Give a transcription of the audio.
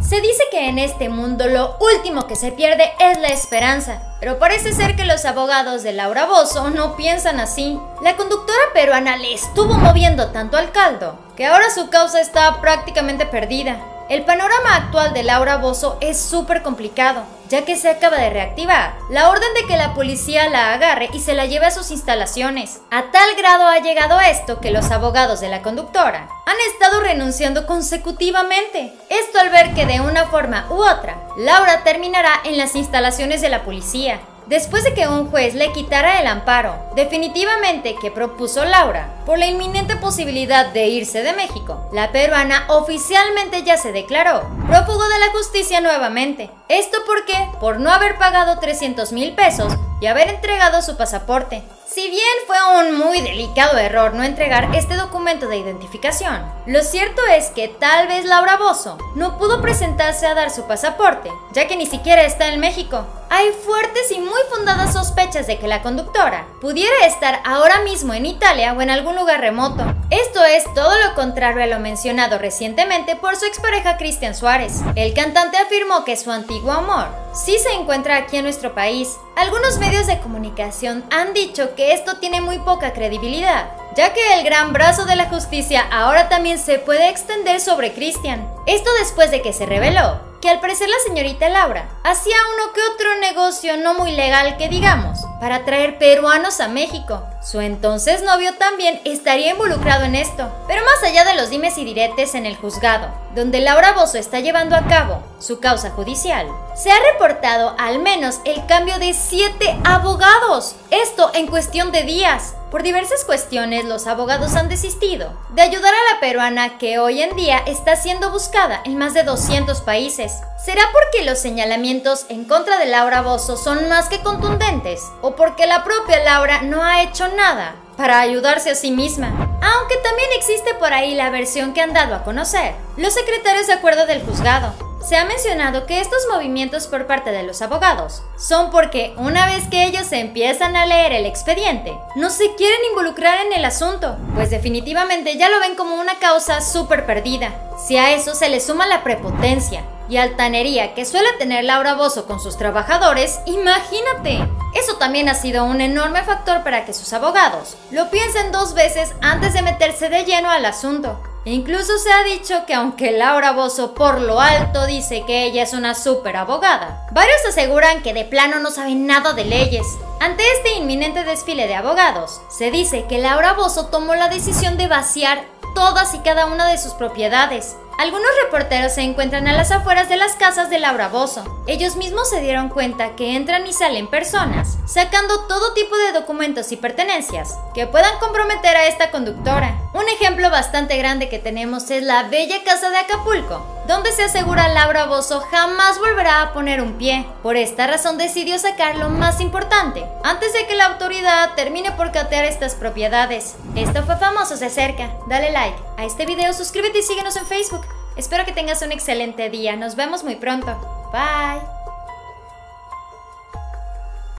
Se dice que en este mundo lo último que se pierde es la esperanza, pero parece ser que los abogados de Laura Bozzo no piensan así. La conductora peruana le estuvo moviendo tanto al caldo que ahora su causa está prácticamente perdida. El panorama actual de Laura Bozzo es súper complicado, ya que se acaba de reactivar la orden de que la policía la agarre y se la lleve a sus instalaciones. A tal grado ha llegado esto que los abogados de la conductora han estado renunciando consecutivamente. Esto al ver que de una forma u otra, Laura terminará en las instalaciones de la policía. Después de que un juez le quitara el amparo definitivamente que propuso Laura por la inminente posibilidad de irse de México, la peruana oficialmente ya se declaró prófugo de la justicia nuevamente. ¿Esto por qué? Por no haber pagado 300,000 pesos y haber entregado su pasaporte. Si bien fue un muy delicado error no entregar este documento de identificación, lo cierto es que tal vez Laura Bozzo no pudo presentarse a dar su pasaporte, ya que ni siquiera está en México. Hay fuertes y muy fundadas sospechas de que la conductora pudiera estar ahora mismo en Italia o en algún lugar remoto. Esto es todo lo contrario a lo mencionado recientemente por su expareja Cristian Suárez. El cantante afirmó que su antiguo amor sí se encuentra aquí en nuestro país. Algunos medios de comunicación han dicho que esto tiene muy poca credibilidad, ya que el gran brazo de la justicia ahora también se puede extender sobre Cristian. Esto después de que se reveló que al parecer la señorita Laura hacía uno que otro negocio no muy legal que digamos, para traer peruanos a México. Su entonces novio también estaría involucrado en esto. Pero más allá de los dimes y diretes en el juzgado, donde Laura Bozzo está llevando a cabo su causa judicial, se ha reportado al menos el cambio de 7 abogados. Esto en cuestión de días. Por diversas cuestiones, los abogados han desistido de ayudar a la peruana que hoy en día está siendo buscada en más de 200 países. ¿Será porque los señalamientos en contra de Laura Bozzo son más que contundentes? ¿O porque la propia Laura no ha hecho nada para ayudarse a sí misma? Aunque también existe por ahí la versión que han dado a conocer los secretarios de acuerdo del juzgado. Se ha mencionado que estos movimientos por parte de los abogados son porque una vez que ellos empiezan a leer el expediente, no se quieren involucrar en el asunto, pues definitivamente ya lo ven como una causa súper perdida. Si a eso se le suma la prepotencia y altanería que suele tener Laura Bozzo con sus trabajadores, imagínate. Eso también ha sido un enorme factor para que sus abogados lo piensen 2 veces antes de meterse de lleno al asunto. Incluso se ha dicho que aunque Laura Bozzo por lo alto dice que ella es una súper abogada, varios aseguran que de plano no saben nada de leyes. Ante este inminente desfile de abogados, se dice que Laura Bozzo tomó la decisión de vaciar todas y cada una de sus propiedades. Algunos reporteros se encuentran a las afueras de las casas de Laura Bozzo. Ellos mismos se dieron cuenta que entran y salen personas, sacando todo tipo de documentos y pertenencias que puedan comprometer a esta conductora. Un ejemplo bastante grande que tenemos es la bella casa de Acapulco, donde se asegura Laura Bozzo jamás volverá a poner un pie. Por esta razón decidió sacar lo más importante, antes de que la autoridad termine por catear estas propiedades. Esto fue Famosos de Cerca. Dale like a este video, suscríbete y síguenos en Facebook. Espero que tengas un excelente día. Nos vemos muy pronto. Bye.